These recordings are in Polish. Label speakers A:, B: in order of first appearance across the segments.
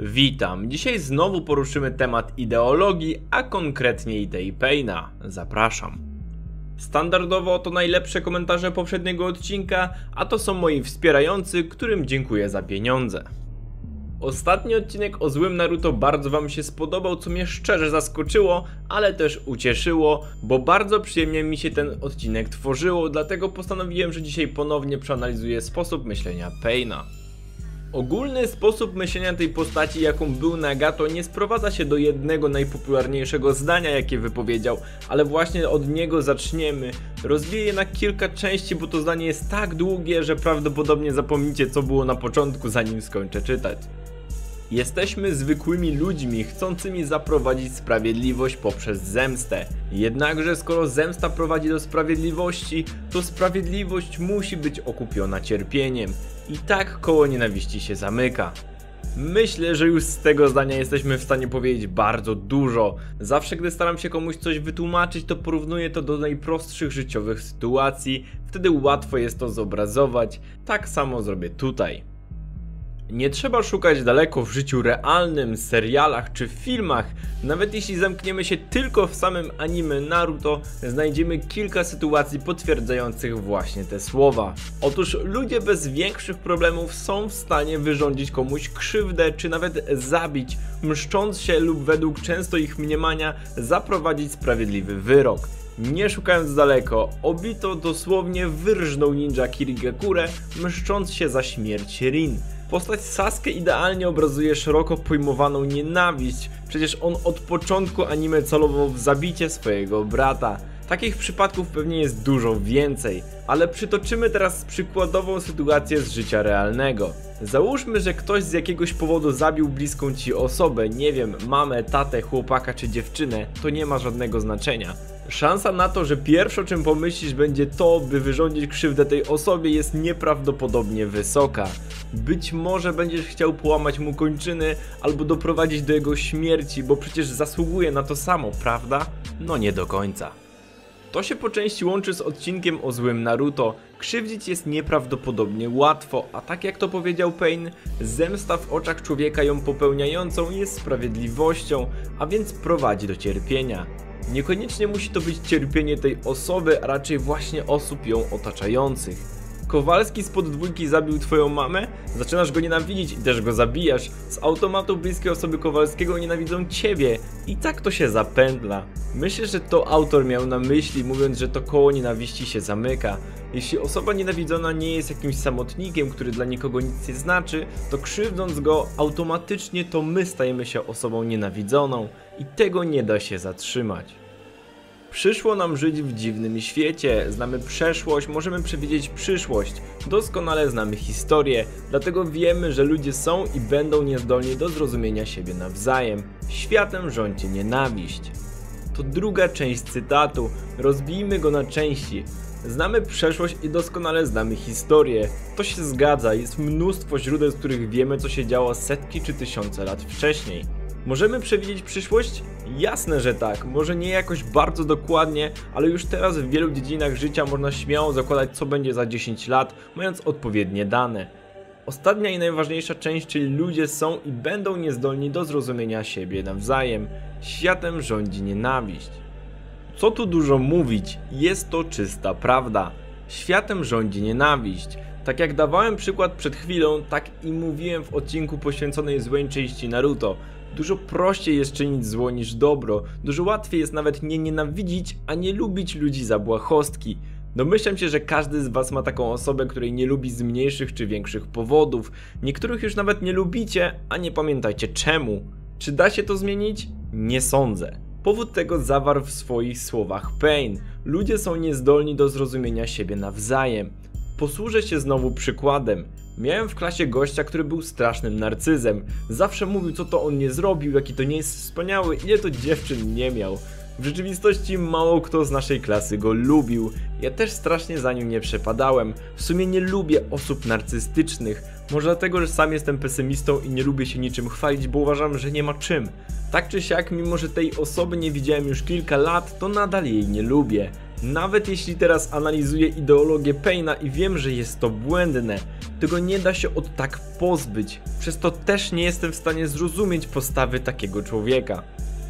A: Witam, dzisiaj znowu poruszymy temat ideologii, a konkretnie idei Paina. Zapraszam. Standardowo to najlepsze komentarze poprzedniego odcinka, a to są moi wspierający, którym dziękuję za pieniądze. Ostatni odcinek o złym Naruto bardzo wam się spodobał, co mnie szczerze zaskoczyło, ale też ucieszyło, bo bardzo przyjemnie mi się ten odcinek tworzyło, dlatego postanowiłem, że dzisiaj ponownie przeanalizuję sposób myślenia Paina. Ogólny sposób myślenia tej postaci, jaką był Nagato, nie sprowadza się do jednego najpopularniejszego zdania, jakie wypowiedział, ale właśnie od niego zaczniemy. Rozbiję je na kilka części, bo to zdanie jest tak długie, że prawdopodobnie zapomnicie, co było na początku, zanim skończę czytać. Jesteśmy zwykłymi ludźmi, chcącymi zaprowadzić sprawiedliwość poprzez zemstę. Jednakże skoro zemsta prowadzi do sprawiedliwości, to sprawiedliwość musi być okupiona cierpieniem. I tak koło nienawiści się zamyka. Myślę, że już z tego zdania jesteśmy w stanie powiedzieć bardzo dużo. Zawsze gdy staram się komuś coś wytłumaczyć, to porównuję to do najprostszych życiowych sytuacji. Wtedy łatwo jest to zobrazować. Tak samo zrobię tutaj. Nie trzeba szukać daleko w życiu realnym, serialach czy filmach. Nawet jeśli zamkniemy się tylko w samym anime Naruto, znajdziemy kilka sytuacji potwierdzających właśnie te słowa. Otóż ludzie bez większych problemów są w stanie wyrządzić komuś krzywdę czy nawet zabić, mszcząc się lub według często ich mniemania zaprowadzić sprawiedliwy wyrok. Nie szukając daleko, Obito dosłownie wyrżnął ninja Kirigakurę, mszcząc się za śmierć Rin. Postać Sasuke idealnie obrazuje szeroko pojmowaną nienawiść, przecież on od początku anime celował w zabicie swojego brata. Takich przypadków pewnie jest dużo więcej, ale przytoczymy teraz przykładową sytuację z życia realnego. Załóżmy, że ktoś z jakiegoś powodu zabił bliską ci osobę, nie wiem, mamę, tatę, chłopaka czy dziewczynę, to nie ma żadnego znaczenia. Szansa na to, że pierwsze o czym pomyślisz będzie to, by wyrządzić krzywdę tej osobie, jest nieprawdopodobnie wysoka. Być może będziesz chciał połamać mu kończyny albo doprowadzić do jego śmierci, bo przecież zasługuje na to samo, prawda? No nie do końca. To się po części łączy z odcinkiem o złym Naruto. Krzywdzić jest nieprawdopodobnie łatwo, a tak jak to powiedział Pain, zemsta w oczach człowieka ją popełniającą jest sprawiedliwością, a więc prowadzi do cierpienia. Niekoniecznie musi to być cierpienie tej osoby, a raczej właśnie osób ją otaczających. Kowalski spod dwójki zabił twoją mamę? Zaczynasz go nienawidzić i też go zabijasz. Z automatu bliskie osoby Kowalskiego nienawidzą ciebie. I tak to się zapętla. Myślę, że to autor miał na myśli, mówiąc, że to koło nienawiści się zamyka. Jeśli osoba nienawidzona nie jest jakimś samotnikiem, który dla nikogo nic nie znaczy, to krzywdząc go, automatycznie to my stajemy się osobą nienawidzoną. I tego nie da się zatrzymać. Przyszło nam żyć w dziwnym świecie, znamy przeszłość, możemy przewidzieć przyszłość, doskonale znamy historię, dlatego wiemy, że ludzie są i będą niezdolni do zrozumienia siebie nawzajem. Światem rządzi nienawiść. To druga część cytatu, rozbijmy go na części. Znamy przeszłość i doskonale znamy historię. To się zgadza, jest mnóstwo źródeł, z których wiemy, co się działo setki czy tysiące lat wcześniej. Możemy przewidzieć przyszłość? Jasne, że tak. Może nie jakoś bardzo dokładnie, ale już teraz w wielu dziedzinach życia można śmiało zakładać, co będzie za 10 lat, mając odpowiednie dane. Ostatnia i najważniejsza część, czyli ludzie są i będą niezdolni do zrozumienia siebie nawzajem. Światem rządzi nienawiść. Co tu dużo mówić, jest to czysta prawda. Światem rządzi nienawiść. Tak jak dawałem przykład przed chwilą, tak i mówiłem w odcinku poświęconej złej części Naruto. Dużo prościej jest czynić zło niż dobro, dużo łatwiej jest nawet nie nienawidzić, a nie lubić ludzi za błahostki. Domyślam się, że każdy z was ma taką osobę, której nie lubi z mniejszych czy większych powodów. Niektórych już nawet nie lubicie, a nie pamiętajcie czemu. Czy da się to zmienić? Nie sądzę. Powód tego zawarł w swoich słowach Pain. Ludzie są niezdolni do zrozumienia siebie nawzajem. Posłużę się znowu przykładem. Miałem w klasie gościa, który był strasznym narcyzem. Zawsze mówił, co to on nie zrobił, jaki to nie jest wspaniały, ile to dziewczyn nie miał. W rzeczywistości mało kto z naszej klasy go lubił. Ja też strasznie za nim nie przepadałem. W sumie nie lubię osób narcystycznych. Może dlatego, że sam jestem pesymistą i nie lubię się niczym chwalić, bo uważam, że nie ma czym. Tak czy siak, mimo że tej osoby nie widziałem już kilka lat, to nadal jej nie lubię. Nawet jeśli teraz analizuję ideologię Paina i wiem, że jest to błędne, tego nie da się od tak pozbyć, przez to też nie jestem w stanie zrozumieć postawy takiego człowieka.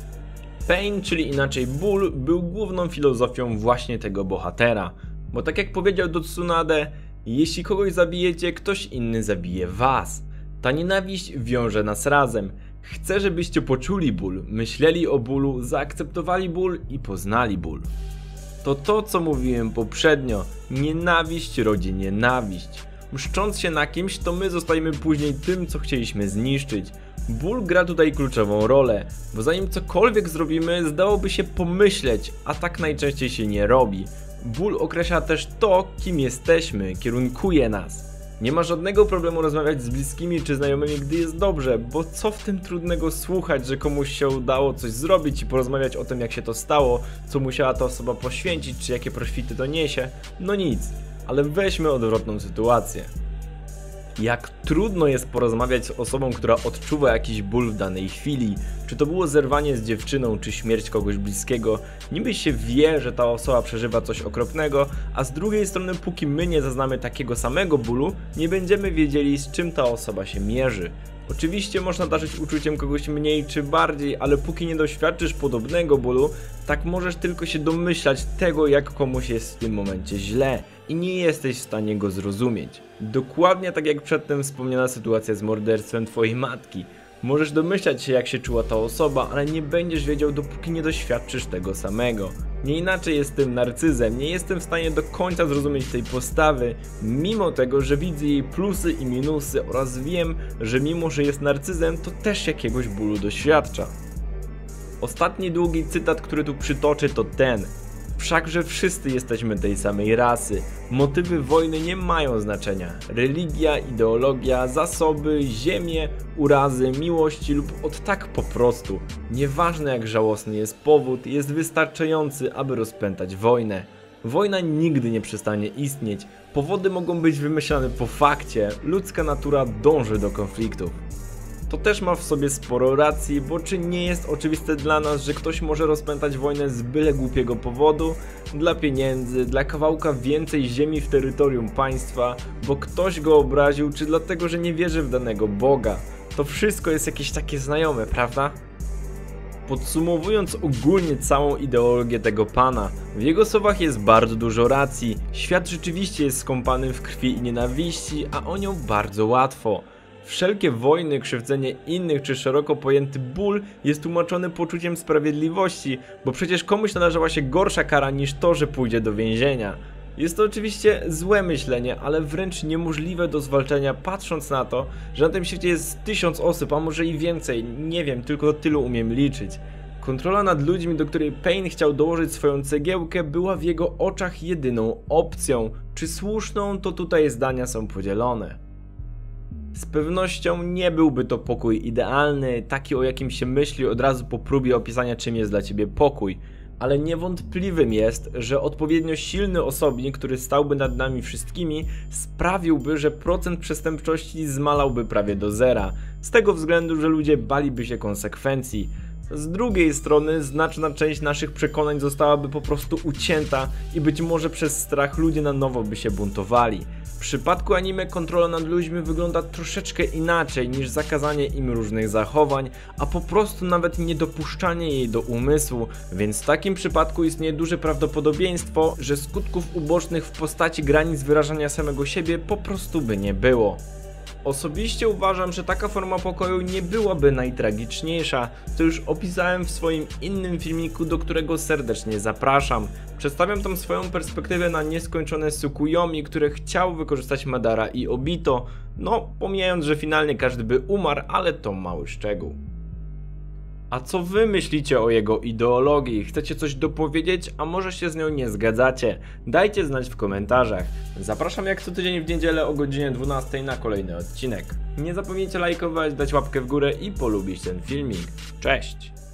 A: Pain, czyli inaczej ból, był główną filozofią właśnie tego bohatera, bo tak jak powiedział do Tsunade, jeśli kogoś zabijecie, ktoś inny zabije was. Ta nienawiść wiąże nas razem. Chcę, żebyście poczuli ból, myśleli o bólu, zaakceptowali ból i poznali ból. To co mówiłem poprzednio, nienawiść rodzi nienawiść. Mszcząc się na kimś, to my zostajemy później tym, co chcieliśmy zniszczyć. Ból gra tutaj kluczową rolę, bo zanim cokolwiek zrobimy, zdałoby się pomyśleć, a tak najczęściej się nie robi. Ból określa też to, kim jesteśmy, kierunkuje nas. Nie ma żadnego problemu rozmawiać z bliskimi czy znajomymi, gdy jest dobrze, bo co w tym trudnego słuchać, że komuś się udało coś zrobić i porozmawiać o tym, jak się to stało, co musiała ta osoba poświęcić, czy jakie profity to niesie? No nic, ale weźmy odwrotną sytuację. Jak trudno jest porozmawiać z osobą, która odczuwa jakiś ból w danej chwili, czy to było zerwanie z dziewczyną, czy śmierć kogoś bliskiego, niby się wie, że ta osoba przeżywa coś okropnego, a z drugiej strony póki my nie zaznamy takiego samego bólu, nie będziemy wiedzieli, z czym ta osoba się mierzy. Oczywiście można darzyć uczuciem kogoś mniej czy bardziej, ale póki nie doświadczysz podobnego bólu, tak możesz tylko się domyślać tego, jak komuś jest w tym momencie źle i nie jesteś w stanie go zrozumieć. Dokładnie tak jak przedtem wspomniana sytuacja z morderstwem twojej matki. Możesz domyślać się, jak się czuła ta osoba, ale nie będziesz wiedział, dopóki nie doświadczysz tego samego. Nie inaczej jest z tym narcyzem, nie jestem w stanie do końca zrozumieć tej postawy, mimo tego, że widzę jej plusy i minusy oraz wiem, że mimo, że jest narcyzem, to też jakiegoś bólu doświadcza. Ostatni długi cytat, który tu przytoczę, to ten. Wszakże wszyscy jesteśmy tej samej rasy. Motywy wojny nie mają znaczenia. Religia, ideologia, zasoby, ziemię, urazy, miłości lub od tak po prostu. Nieważne jak żałosny jest powód, jest wystarczający, aby rozpętać wojnę. Wojna nigdy nie przestanie istnieć. Powody mogą być wymyślane po fakcie. Ludzka natura dąży do konfliktów. To też ma w sobie sporo racji, bo czy nie jest oczywiste dla nas, że ktoś może rozpętać wojnę z byle głupiego powodu? Dla pieniędzy, dla kawałka więcej ziemi w terytorium państwa, bo ktoś go obraził, czy dlatego, że nie wierzy w danego Boga. To wszystko jest jakieś takie znajome, prawda? Podsumowując ogólnie całą ideologię tego pana, w jego słowach jest bardzo dużo racji. Świat rzeczywiście jest skąpany w krwi i nienawiści, a o nią bardzo łatwo. Wszelkie wojny, krzywdzenie innych czy szeroko pojęty ból jest tłumaczony poczuciem sprawiedliwości, bo przecież komuś należała się gorsza kara niż to, że pójdzie do więzienia. Jest to oczywiście złe myślenie, ale wręcz niemożliwe do zwalczenia, patrząc na to, że na tym świecie jest 1000 osób, a może i więcej, nie wiem, tylko tylu umiem liczyć. Kontrola nad ludźmi, do której Pain chciał dołożyć swoją cegiełkę, była w jego oczach jedyną opcją. Czy słuszną, to tutaj zdania są podzielone. Z pewnością nie byłby to pokój idealny, taki o jakim się myśli od razu po próbie opisania, czym jest dla ciebie pokój, ale niewątpliwym jest, że odpowiednio silny osobnik, który stałby nad nami wszystkimi, sprawiłby, że procent przestępczości zmalałby prawie do zera, z tego względu, że ludzie baliby się konsekwencji. Z drugiej strony znaczna część naszych przekonań zostałaby po prostu ucięta i być może przez strach ludzie na nowo by się buntowali. W przypadku anime kontrola nad ludźmi wygląda troszeczkę inaczej niż zakazanie im różnych zachowań, a po prostu nawet niedopuszczanie jej do umysłu, więc w takim przypadku istnieje duże prawdopodobieństwo, że skutków ubocznych w postaci granic wyrażania samego siebie po prostu by nie było. Osobiście uważam, że taka forma pokoju nie byłaby najtragiczniejsza, co już opisałem w swoim innym filmiku, do którego serdecznie zapraszam. Przedstawiam tam swoją perspektywę na nieskończone Tsukuyomi, które chciał wykorzystać Madara i Obito, no pomijając, że finalnie każdy by umarł, ale to mały szczegół. A co wy myślicie o jego ideologii? Chcecie coś dopowiedzieć, a może się z nią nie zgadzacie? Dajcie znać w komentarzach. Zapraszam jak co tydzień w niedzielę o godzinie 12 na kolejny odcinek. Nie zapomnijcie lajkować, dać łapkę w górę i polubić ten filmik. Cześć!